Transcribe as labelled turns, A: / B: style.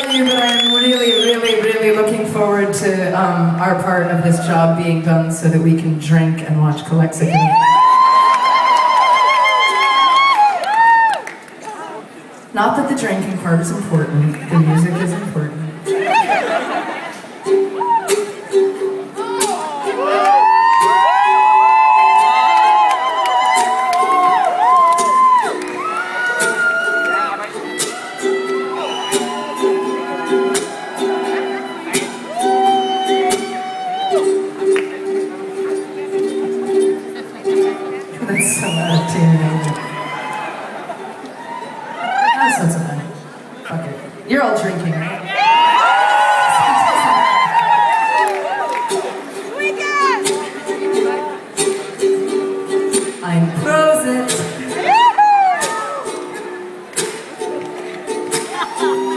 A: about you, but I'm really looking forward to our part of this job being done so that we can drink and watch Calexico. Not that the drinking part is important, the music is important. That's so out of tune. That's not so bad. Fuck it. You're all drinking, right? I'm Prosit.